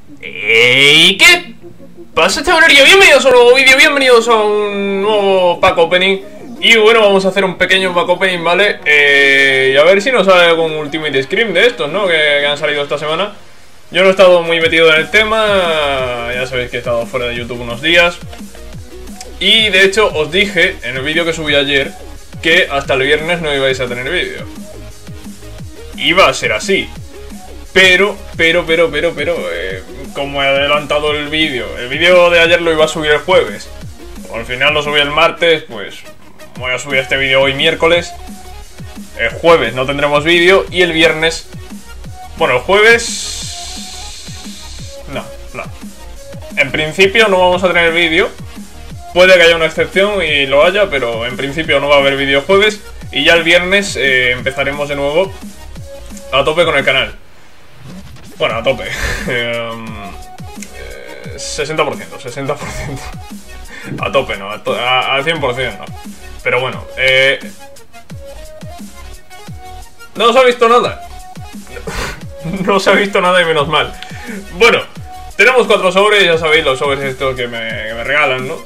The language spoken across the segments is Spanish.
¿Y qué pasa, chavalería? Bienvenidos a un nuevo vídeo, bienvenidos a un nuevo pack opening. Y bueno, vamos a hacer un pequeño pack opening, ¿vale? Y a ver si nos sale algún Ultimate Scream de estos, ¿no? Que han salido esta semana. Yo no he estado muy metido en el tema, ya sabéis que he estado fuera de YouTube unos días. Y de hecho os dije en el vídeo que subí ayer que hasta el viernes no ibais a tener vídeo. Iba a ser así. Pero, como he adelantado el vídeo de ayer lo iba a subir el jueves. Al final lo subí el martes, pues voy a subir este vídeo hoy miércoles. El jueves no tendremos vídeo y el viernes... Bueno, el jueves... No. En principio no vamos a tener vídeo. Puede que haya una excepción y lo haya, pero en principio no va a haber vídeo jueves. Y ya el viernes empezaremos de nuevo a tope con el canal. Bueno, a tope. 60%. A tope, no. Al 100% no. Pero bueno. No os ha visto nada. No os ha visto nada y menos mal. Bueno, tenemos 4 sobres. Ya sabéis, los sobres estos que me regalan, ¿no?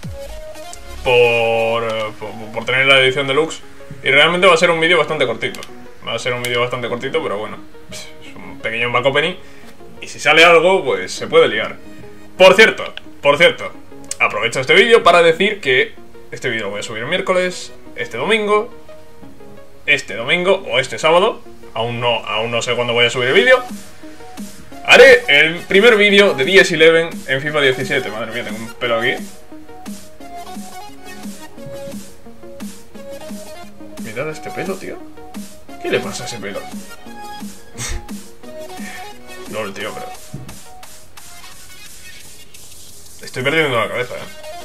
Por tener la edición deluxe. Y realmente va a ser un vídeo bastante cortito. Pero bueno, es un pequeño back opening. Y si sale algo, pues se puede liar. Por cierto, aprovecho este vídeo para decir que este vídeo lo voy a subir el miércoles, este domingo o este sábado. Aún no sé cuándo voy a subir el vídeo. Haré el primer vídeo de DS11 en FIFA 17. Madre mía, tengo un pelo aquí. Mirad este pelo, tío. ¿Qué le pasa a ese pelo? LOL, tío, pero... Estoy perdiendo la cabeza,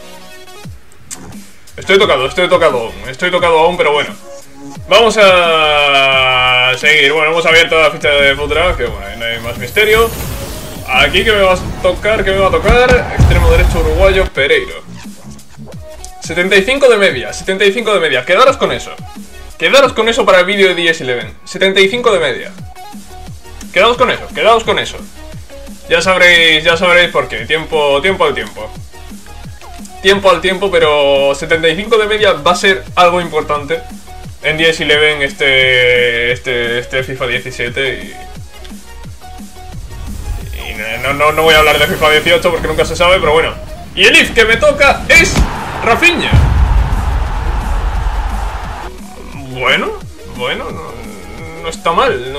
Estoy tocado aún, pero bueno. Vamos a seguir. Bueno, hemos abierto la ficha de Futra, que bueno, ahí no hay más misterio. Aquí que me va a tocar, extremo derecho uruguayo, Pereiro. 75 de media. Quedaros con eso para el vídeo de DS11. 75 de media. Quedaos con eso. Ya sabréis por qué. Tiempo al tiempo, pero 75 de media va a ser algo importante en DS11 este FIFA 17 y no voy a hablar de FIFA 18 porque nunca se sabe, pero bueno. Y el IF que me toca es Rafinha. Bueno, no está mal.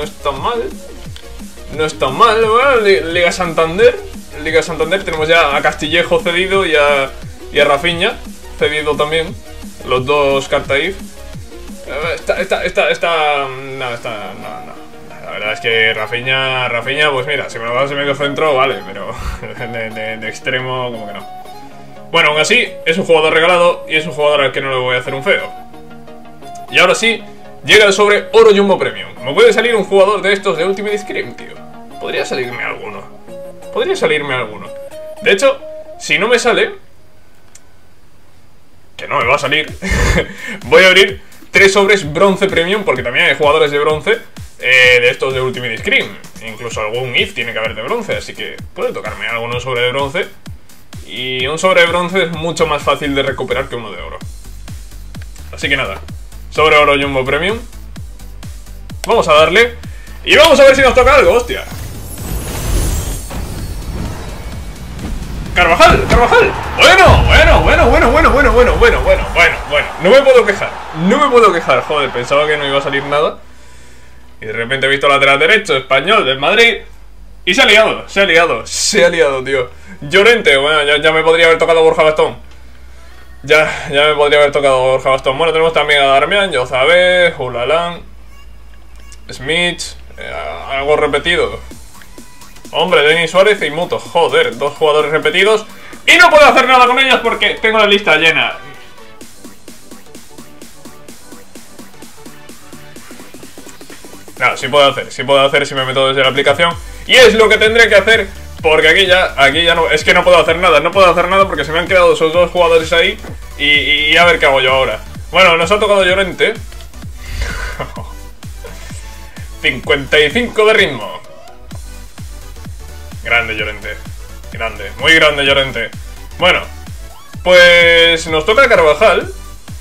Bueno, Liga Santander, tenemos ya a Castillejo cedido y a Rafinha cedido también. Los dos carta IF. No. La verdad es que Rafinha, pues mira, si me lo das en medio centro, vale, pero de extremo como que no. Bueno, aún así, es un jugador regalado y es un jugador al que no le voy a hacer un feo. Y ahora sí, llega el sobre Oro Jumbo Premium. Me puede salir un jugador de estos de Ultimate Scream, tío. Podría salirme alguno. De hecho, si no me sale, que no me va a salir, voy a abrir 3 sobres Bronce Premium, porque también hay jugadores de bronce de estos de Ultimate Scream. Incluso algún IF tiene que haber de bronce, así que puede tocarme alguno sobre de bronce. Y un sobre de bronce es mucho más fácil de recuperar que uno de oro. Así que nada, sobre Oro Jumbo Premium. Vamos a darle y vamos a ver si nos toca algo, hostia. Carvajal. Bueno. No me puedo quejar. Joder, pensaba que no iba a salir nada. Y de repente he visto lateral derecho, español, del Madrid. Y se ha liado, tío. Llorente, bueno, ya me podría haber tocado Borja Bastón. Ya me podría haber tocado Borja Bastón. Bueno, tenemos también a Darmian, Yozabé, Hulalán, Smith, algo repetido. Hombre, Denis Suárez y Muto. Joder, 2 jugadores repetidos. Y no puedo hacer nada con ellos porque tengo la lista llena. No, sí puedo hacer si me meto desde la aplicación. Y es lo que tendré que hacer, porque aquí ya no, es que no puedo hacer nada porque se me han quedado esos 2 jugadores ahí. Y a ver qué hago yo ahora. Bueno, nos ha tocado Llorente. 55 de ritmo. Grande Llorente. Grande, muy grande Llorente. Bueno, pues nos toca Carvajal,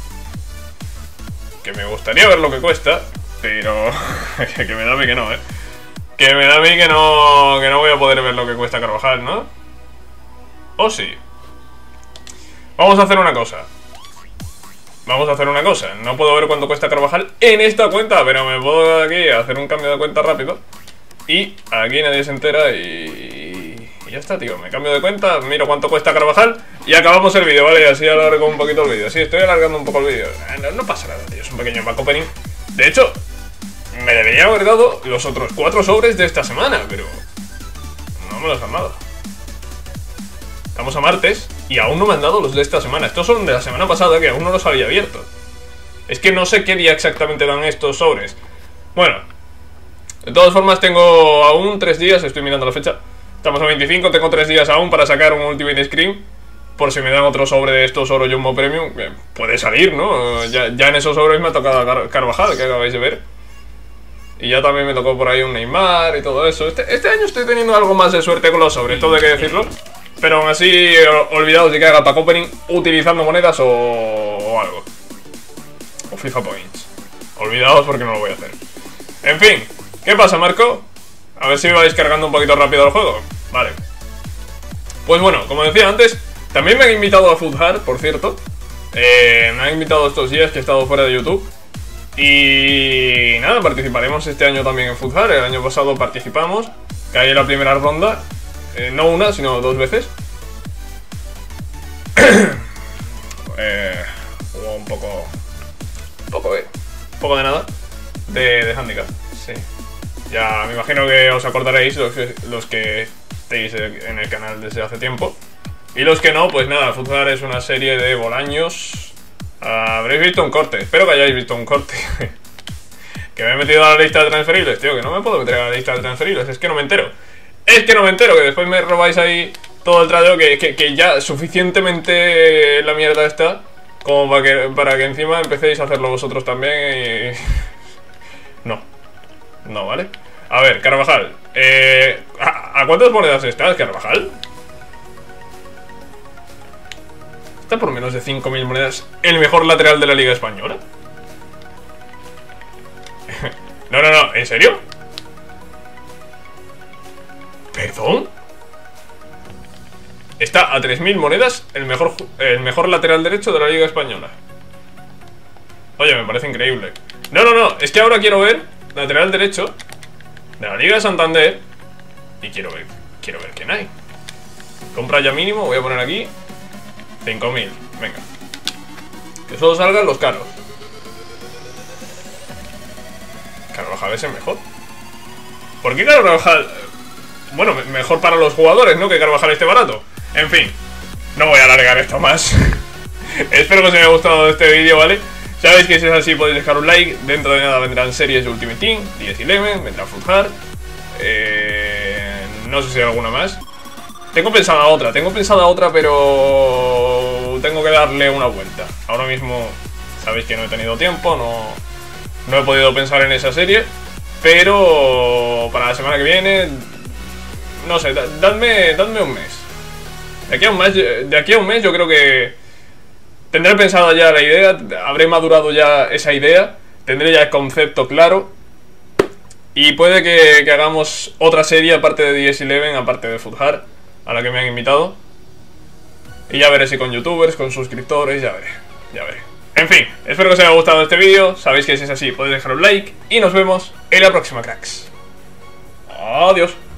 que me gustaría ver lo que cuesta, pero que me da a mí que no, que me da a mí que no voy a poder ver lo que cuesta Carvajal, ¿no? ¿O sí? Vamos a hacer una cosa. Vamos a hacer una cosa. No puedo ver cuánto cuesta Carvajal en esta cuenta, pero me puedo aquí hacer un cambio de cuenta rápido. Y aquí nadie se entera y ya está, tío. Me cambio de cuenta, miro cuánto cuesta Carvajal y acabamos el vídeo, ¿vale? Así alargo un poquito el vídeo. Sí, estoy alargando un poco el vídeo. No pasa nada, tío. Es un pequeño back opening. De hecho, me debería haber dado los otros 4 sobres de esta semana, pero no me los han dado. Estamos a martes y aún no me han dado los de esta semana. Estos son de la semana pasada, que aún no los había abierto. Es que no sé qué día exactamente dan estos sobres. Bueno, de todas formas tengo aún 3 días, estoy mirando la fecha. Estamos a 25, tengo 3 días aún para sacar un Ultimate Scream. Por si me dan otro sobre de estos Oro Jumbo Premium, que puede salir, ¿no? Ya en esos sobres me ha tocado Carvajal, que acabáis de ver. Y ya también me tocó por ahí un Neymar y todo eso. Este año estoy teniendo algo más de suerte con los sobres, todo hay que decirlo. Pero aún así, olvidaos de que haga pack opening utilizando monedas o algo. O FIFA Points. Olvidaos porque no lo voy a hacer. En fin, ¿qué pasa, Marco? A ver si vais cargando un poquito rápido el juego. Vale. Pues bueno, como decía antes, también me han invitado a FUTHAR, por cierto. Me han invitado estos días que he estado fuera de YouTube. Y nada, participaremos este año también en FUTHAR. El año pasado participamos, caí en la primera ronda. No una, sino 2 veces. Hubo un poco de nada de handicap, sí. Ya me imagino que os acordaréis los que estéis en el canal desde hace tiempo. Y los que no, pues nada, FUTHAR es una serie de bolaños. Habréis visto un corte, espero que hayáis visto un corte. Que me he metido a la lista de transferibles, tío, que no me puedo meter a la lista de transferibles, es que no me entero. Es que no me entero, que después me robáis ahí todo el tradeo, que ya suficientemente la mierda está como para que encima empecéis a hacerlo vosotros también y... No, ¿vale? A ver, Carvajal, ¿a cuántas monedas estás, Carvajal? ¿Está por menos de 5.000 monedas el mejor lateral de la Liga Española? No, ¿en serio? ¿Perdón? Está a 3.000 monedas el mejor lateral derecho de la Liga Española. Oye, me parece increíble. No, es que ahora quiero ver lateral derecho de la Liga de Santander. Y quiero ver quién hay. Compra ya mínimo, voy a poner aquí 5.000, venga. Que solo salgan los caros. Carvajal es el mejor. ¿Por qué Carvajal? Bueno, mejor para los jugadores, ¿no? Que Carvajal esté barato. En fin, no voy a alargar esto más. Espero que os haya gustado este vídeo, ¿vale? Sabéis que si es así podéis dejar un like. Dentro de nada vendrán series de Ultimate Team, 10-11, vendrá FUTHAR. No sé si hay alguna más. Tengo pensada otra, pero tengo que darle una vuelta. Ahora mismo sabéis que no he tenido tiempo, no he podido pensar en esa serie. Pero para la semana que viene, no sé, dadme un mes. De aquí a un mes yo creo que tendré pensada ya la idea, habré madurado ya esa idea, tendré ya el concepto claro. Y puede que hagamos otra serie aparte de 10-11, aparte de FUTHAR, a la que me han invitado. Y ya veré si con youtubers, con suscriptores, ya veré. En fin, espero que os haya gustado este vídeo. Sabéis que si es así podéis dejar un like y nos vemos en la próxima, cracks. Adiós.